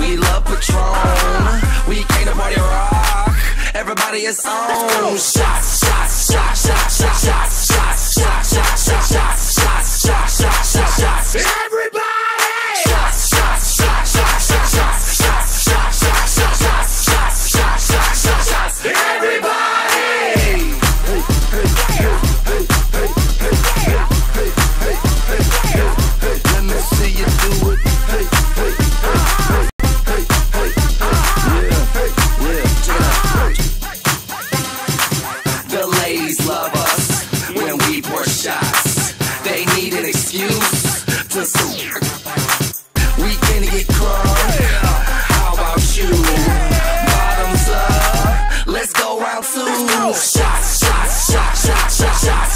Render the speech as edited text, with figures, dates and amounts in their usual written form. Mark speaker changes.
Speaker 1: We love Patron. We came to party rock. Everybody is on. Shots, shots, shots, shots, shots, shots, shots, shots, shots, shots, shots, shots, shots, shots, shots, shots. Everybody! Shots, shots, shots, shots, shots, shots, shots, shots, shots, shots, shots, shots, shots, shots, shots, shots. Everybody! Let me see you do it. Hey, hey, hey, hey, hey, hey, yeah, check it out. The ladies love us when we pour shots. They need an excuse to sue. We gonna get crunk. How about you? Bottoms up. Let's go round two. Shots, shots, shots, shots, shots, shots.